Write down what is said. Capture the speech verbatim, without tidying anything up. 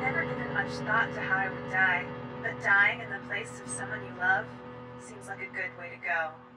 never given much thought to how I would die, but dying in the place of someone you love seems like a good way to go.